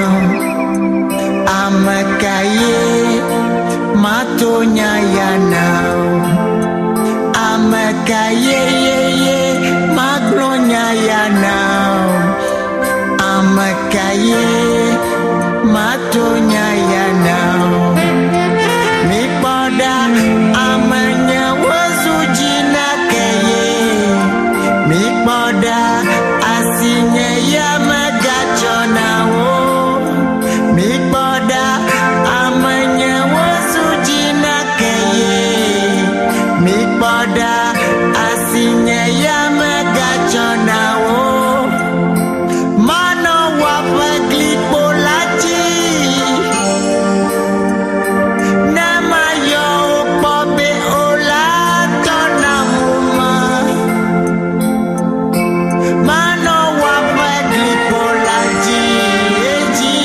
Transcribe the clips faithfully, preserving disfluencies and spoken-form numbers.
amakaye matonya ya now amakaye ye ye maglonya ya now amakaye matonya ya now mipada amanya wazujina kaye mipada asinya ya magachona wo mipada amanya wazujina kaye mipada asinya ya magachona wo mano wapagli polaji nama yo pobe ola tonamuma mano wapagli polaji eji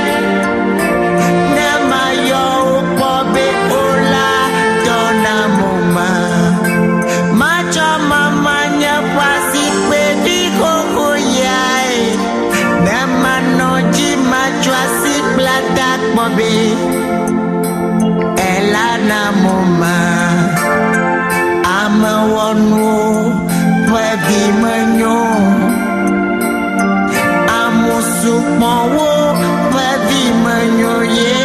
nama yo pobe ola tonamuma macho mamanya pasi pedi koko yai nama noji macho asi platak mobe ela namuma ama wonu pagi menyo amusuk mawo pagi menyo ye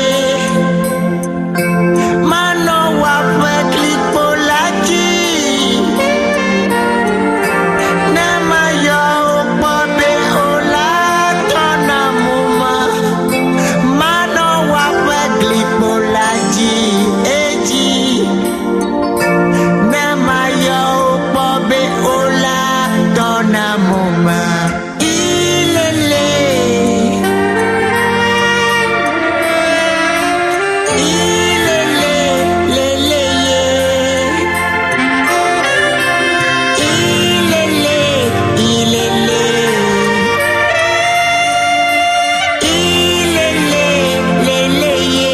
mano wapagli polaji nama yo pobe ola tonamuma mano wapagli polaji eji nama yo pobe ola tonamuma ilele ilele lele ye ilele ilele ilele lele ye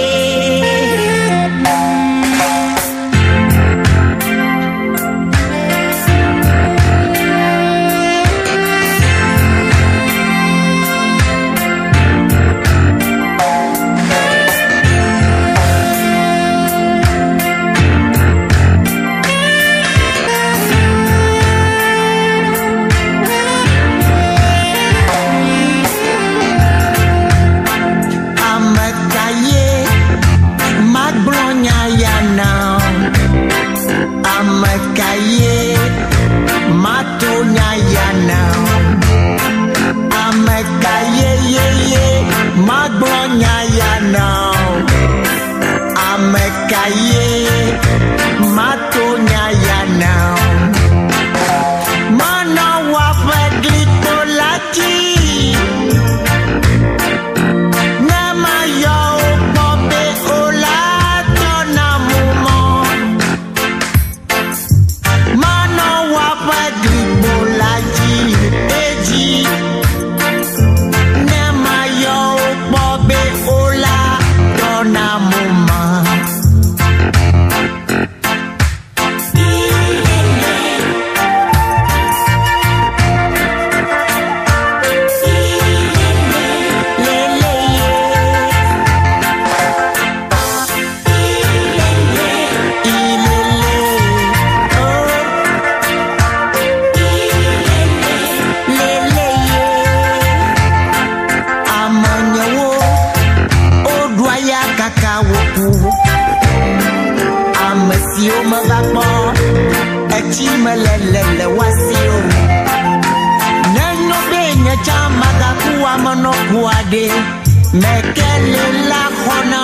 amakaye maglonya ya now amakaye matonya ya now amakaye ye ye maglonya ya now amakaye matonya ya now mana wapagli polaji nama yo pobe ola tonamuma mano wapagli polaji eji nama yo pobe ola tonamuma Amasio magakbo echi melelele wasio neno benya chama gakuwa monokuade mekele la khona